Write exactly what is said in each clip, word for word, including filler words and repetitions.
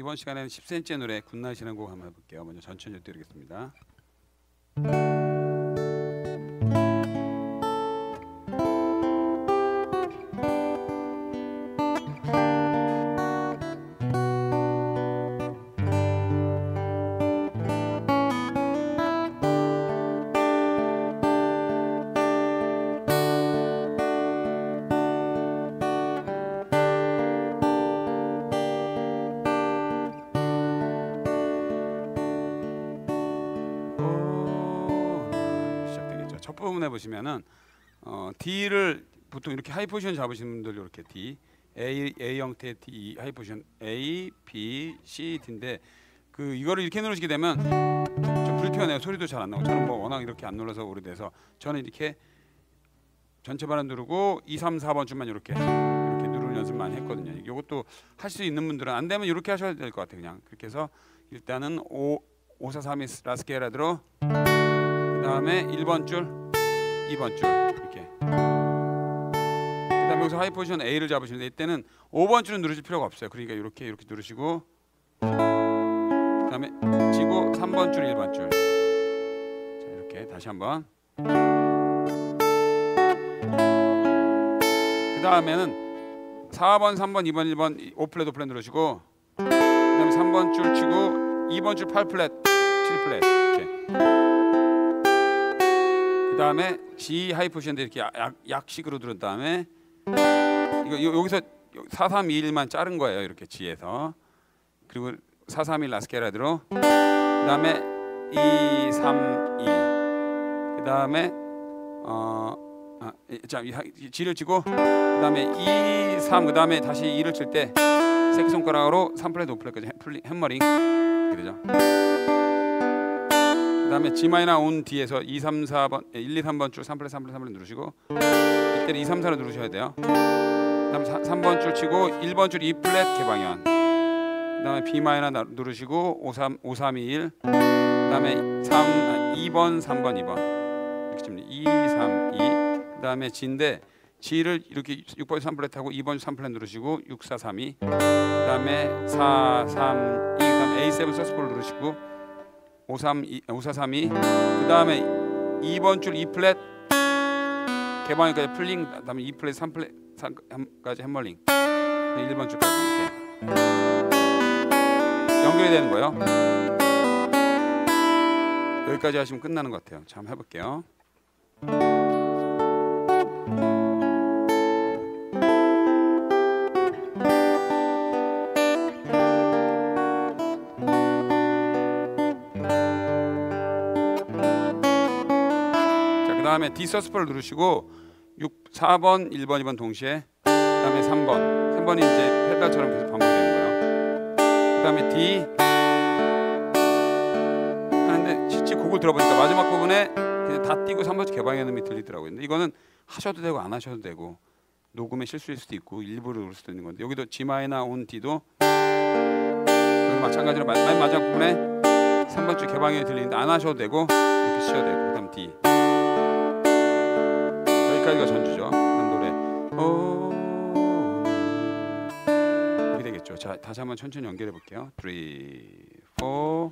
이번 시간에는 십 센티미터의 노래 굿나잇이라는 곡 한번 해볼게요. 먼저 천천히 드리겠습니다. 첫 부분에 보시면은 어, D를 보통 이렇게 하이 포지션 잡으시는 분들 이렇게 D, A, A 형태 D 하이 포지션 A, B, C, D인데 그 이거를 이렇게 누르시게 되면 좀 불편해요. 소리도 잘 안 나고 저는 뭐 워낙 이렇게 안 눌러서 오래돼서 저는 이렇게 전체 반환 누르고 이, 삼, 사 번 줄만 이렇게 이렇게 누르는 연습 많이 했거든요. 이것도 할 수 있는 분들은 안 되면 이렇게 하셔야 될 것 같아요. 그냥 그렇게 해서 일단은 오, 오, 사, 삼, 이 라스케라 들어 그 다음에 일 번 줄, 이 번 줄 이렇게. 그 다음에 여기서 하이 포지션 A를 잡으시는데 이때는 오 번 줄은 누르실 필요가 없어요. 그러니까 이렇게 이렇게 누르시고 그 다음에 치고 삼 번 줄, 일 번 줄. 자, 이렇게 다시 한번. 그 다음에는 사 번, 삼 번, 이 번, 일 번 오 플랫, 오 플랫 누르시고 그 다음에 삼 번 줄 치고 이 번 줄 팔 플랫, 칠 플랫 이렇게. 그 다음에 G 하이 포지션인데 이렇게 약, 약식으로 들은 다음에 이거 여기서 사, 삼, 이, 일만 자른 거예요. 이렇게 G에서. 그리고 사, 삼, 일 라스케라 들어 그 다음에 이, 삼, 이 그 다음에 어, 아, 자, G를 치고 그 다음에 이, 삼 그 다음에 다시 이를 칠 때 새끼손가락으로 삼 플랫, 오 플랫까지 해머링 이렇게 되죠. 그 다음에 G 마이너 온 D에서 이, 삼, 사 번, 일, 이, 삼 번 줄 삼 플랫, 삼 플랫, 삼 플랫 누르시고 이때는 이, 삼, 사를 누르셔야 돼요. 그 다음에 삼 번 줄 치고 일 번 줄 E 플랫 개방현. 그 다음에 B 마이너 누르시고 오, 삼, 오, 삼, 이, 일. 그 다음에 삼, 이 번, 삼 번, 이 번 이렇게 칩니다. 이, 삼, 이. 그 다음에 G인데 G를 이렇게 육 번 삼 플랫 하고 이 번 삼 플랫 누르시고 육, 사, 삼, 이. 그 다음에 사, 삼, 이. 그 다음에 에이 세븐 서스폴 누르시고 오, 삼, 이, 오, 사, 삼, 이. 그 다음에 이 번 줄 E 플랫 개방까지 플링. 그 다음에 E 플랫, 삼 플랫까지 해머링. 일 번 줄까지 이렇게 연결이 되는 거예요. 여기까지 하시면 끝나는 것 같아요. 자, 한번 해볼게요. 그 다음에 D 서스폴 누르시고 육, 사 번, 일 번, 이 번 동시에 그 다음에 삼 번 삼 번이 이제 페달처럼 계속 반복되는 거예요. 그 다음에 D 하는데 실제 곡을 들어보니까 마지막 부분에 그냥 다 띄고 삼 번 개방하는 음이 들리더라고요. 근데 이거는 하셔도 되고 안 하셔도 되고 녹음의 실수일 수도 있고 일부러 그럴 수도 있는 건데 여기도 G 마이너 온 D도 여기 마찬가지로 맨 마지막 부분에 삼 번 줄 개방이 들리는데 안 하셔도 되고 이렇게 쉬어도 되고 그 다음 D 여기까지가 전주죠. 그다음 노래 오 이렇게 되겠죠. 자, 다시 한번 천천히 연결해 볼게요. 삼, 사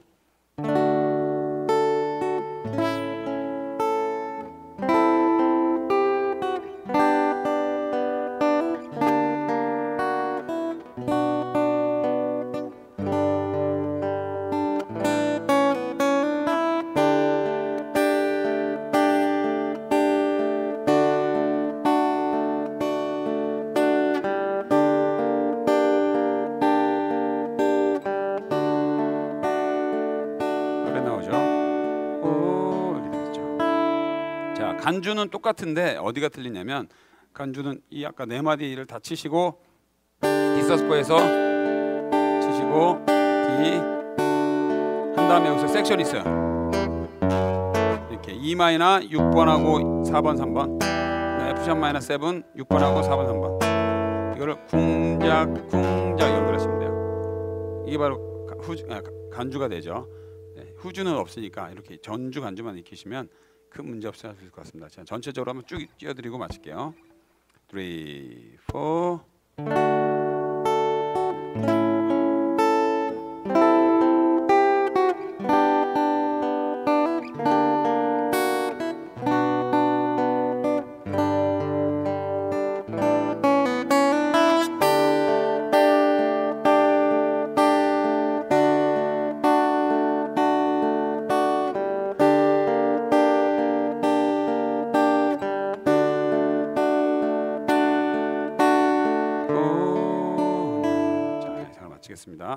간주는 똑같은데 어디가 틀리냐면 간주는 이 아까 네 마디를 다 치시고 D 서스포에서 치시고 D 한 다음에 여기서 섹션이 있어요. 이렇게 E 마이너 육 번하고 사 번, 삼 번 F 샵 마이너 칠 육 번하고 사 번, 삼 번 이거를 쿵작 쿵작 연결하시면 돼요. 이게 바로 후주, 아, 간주가 되죠. 네, 후주는 없으니까 이렇게 전주 간주만 익히시면 큰 문제 없이 하실 것 같습니다. 자, 전체적으로 한번 쭉 띄워드리고 마칠게요. 삼, 사 듣겠습니다.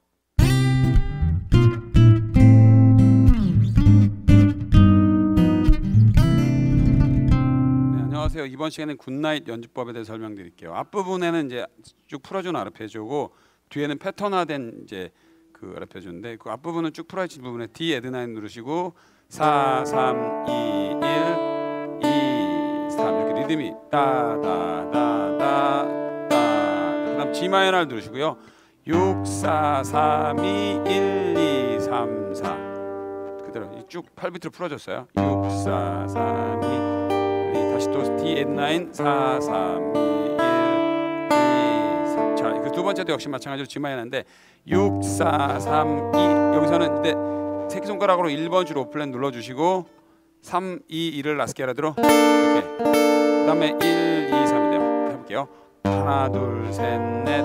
안녕하세요. 이번 시간에는 굿나잇 연주법에 대해 설명드릴게요. 앞부분에는 이제 쭉 풀어준 아르페지오고 뒤에는 패턴화된 이제 그 아르페지오인데 그 앞부분은 쭉 풀어진 부분에 D 에드 나인 누르시고 사, 삼, 이, 일, 이, 삼 이렇게 리듬이 따다다다다 그다음 G 마이너를 누르시고요. 육, 사, 삼, 이, 일, 이, 삼, 사 그대로 쭉 팔 비트로 풀어줬어요. 육, 사, 삼, 이 다시 또 D 에드 나인 사, 삼, 이, 일, 이, 삼 자, 그 두 번째도 역시 마찬가지로 G 마이너인데 육, 사, 삼, 이 여기서는 이때 새끼손가락으로 일 번 줄 오플랫 눌러주시고 삼, 이, 일을 라스케라드로 이렇게 그 다음에 일, 이, 삼이 돼요. 해볼게요. 하나, 둘, 셋, 넷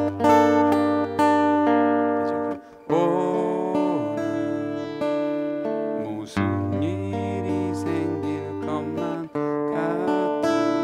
오늘 무슨 일이 생길 것만 같은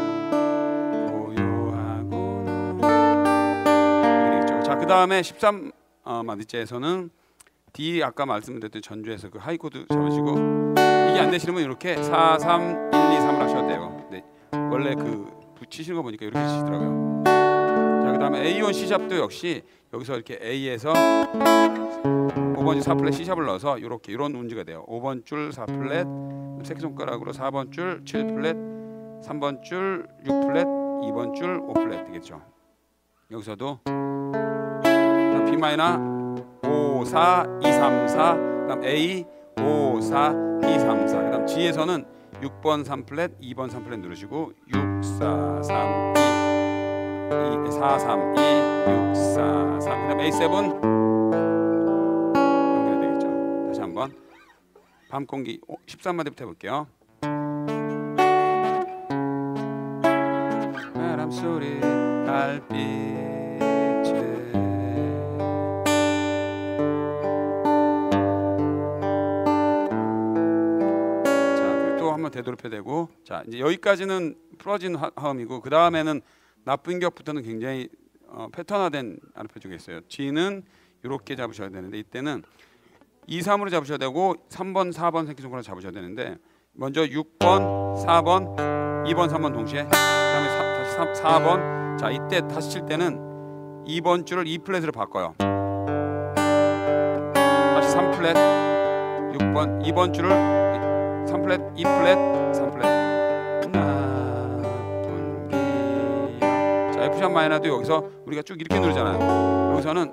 고요하고는 되겠죠. 자, 그 다음에 십삼 어, 마디째에서는 D 아까 말씀드렸던 전주에서 그 하이 코드 잡으시고 이게 안 되시면 이렇게 사, 삼, 일, 이, 삼을 하셔도 돼요. 네, 원래 그 붙이시는 거 보니까 이렇게 치시더라고요. 자, 그 다음에 에이 원 C샵도 역시 여기서 이렇게 A에서 오 번 줄 사 플랫 C샵을 넣어서 이렇게 이런 운지가 돼요. 오 번 줄 사 플랫 새끼손가락으로 사 번 줄 칠 플랫 삼 번 줄 육 플랫 이 번 줄 오 플랫 되겠죠. 여기서도 B 마이너 오, 사, 이, 삼, 사 그다음 A 오, 사, 이, 삼, 사 그다음 G에서는 육 번 삼 플랫 이 번 삼 플랫 누르시고 육, 사, 삼, 이, 사, 삼, 이, 육, 사, 삼 그다음 에이 세븐 연결이 되겠죠. 다시 한번 밤공기 십삼 마디부터 해볼게요. 바람소리 달빛 되돌입해되고 자 이제 여기까지는 풀어진 화, 화음이고 그 다음에는 나쁜 격부터는 굉장히 어, 패턴화된 아르페지오가 있어요. G는 이렇게 잡으셔야 되는데 이때는 이, 삼으로 잡으셔야 되고 삼 번, 사 번 새끼손가락 잡으셔야 되는데 먼저 육 번, 사 번, 이 번, 삼 번 동시에 그다음에 사, 다시 삼, 사 번 자 이때 다시 칠 때는 이 번 줄을 E 플랫으로 바꿔요. 다시 삼 플랫 육 번 이 번 줄을 삼 플랫, 이 플랫, 삼 플랫 나쁜 기억 자 F 샵 마이너도 여기서 우리가 쭉 이렇게 누르잖아요. 여기서는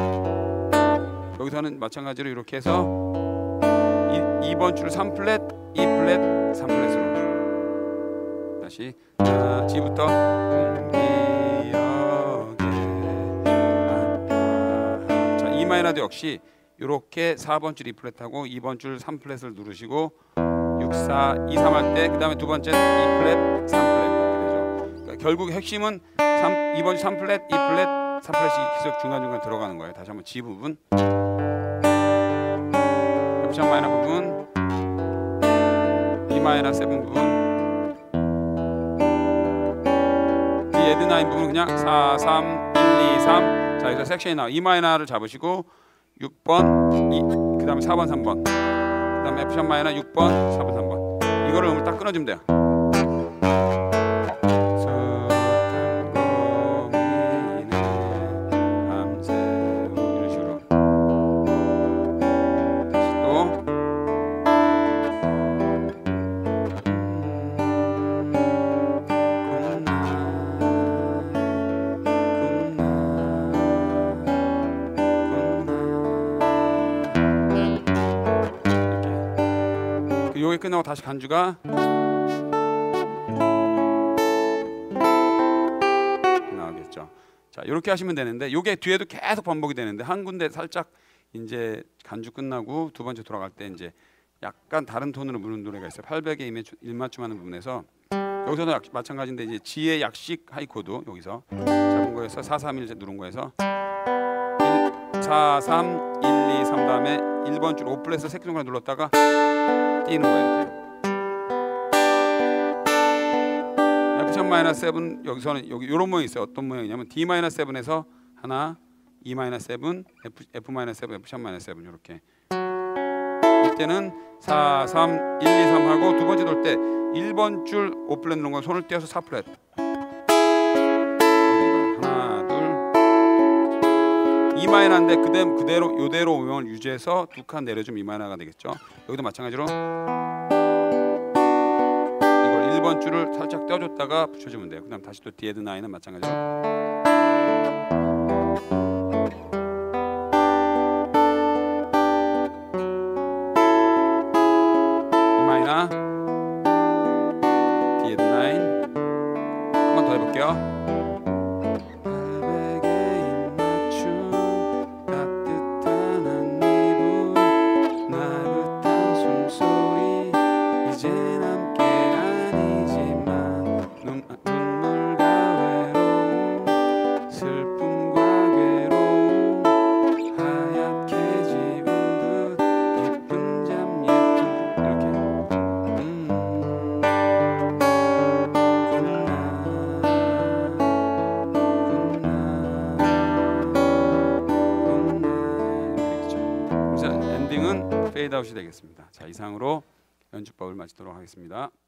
여기서는 마찬가지로 이렇게 해서 이 번 줄 삼 플랫, 이 플랫, 삼 플랫으로 다시 아, G부터 기억에 자 E 마이너도 역시 이렇게 사 번 줄 E 플랫하고 이 번 줄 삼 플랫을 누르시고 육, 사, 이, 삼 할 때 그 다음에 두 번째 E 플랫, 삼 플랫 이렇게 되죠. 그러니까 결국 핵심은 삼, 이 번 삼 플랫, 이 플랫, 삼 플랫이 계속 중간중간 들어가는 거예요. 다시 한번 G 부분 F 샵 마이너 부분 B 마이너 세븐 부분 D 에드 나인 부분 그냥 사, 삼, 일, 이, 삼 자 여기서 섹션이 나와 E 마이너를 잡으시고 육 번, 이, 그 다음에 사 번, 삼 번 그 다음에 F 샵 마이너 육 번, 사 번, 삼 번 이거를 음을 딱 끊어주면 돼요. 숱한 고민에 밤새우 이런 식으로 다시 또 요게 끝나고 다시 간주가 나오겠죠. 자, 이렇게 하시면 되는데 요게 뒤에도 계속 반복이 되는데 한 군데 살짝 이제 간주 끝나고 두 번째 돌아갈 때 이제 약간 다른 톤으로 부르는 노래가 있어요. 팔백에 일맞춤하는 부분에서 여기서도 약, 마찬가지인데 이제 G의 약식 하이 코드 여기서 잡은 거에서 사, 삼, 일 누른 거에서 일, 사, 삼, 일, 이, 삼 다음에 일 번 줄 오 플랫에서 새끼손가락 눌렀다가 띄는 거예요. F 샵 마이너 세븐 여기서는 여기 이런 모양이 있어요. 어떤 모양이냐면 D 마이너 세븐에서 하나, E 마이너 세븐, F F 마이너 세븐, F 샵 마이너 세븐 이렇게. 이때는 사, 삼, 일, 이, 삼 하고 두 번째 돌 때 일 번 줄 오 플랫 누른 거 손을 떼어서 사 플랫. 하나, 둘. E 마이너인데 그대로 그대로 요대로 음영을 유지해서 두 칸 내려주면 E 마이너가 되겠죠. 여기도 마찬가지로 이걸 일 번 줄을 살짝 떼어줬다가 붙여주면 돼요. 그다음 다시 또 디에드 나인은 마찬가지로. E 마이너, 디에드 나인. 한 번 더 해볼게요. 엔딩은 페이드아웃이 되겠습니다. 자, 이상으로 연주법을 마치도록 하겠습니다.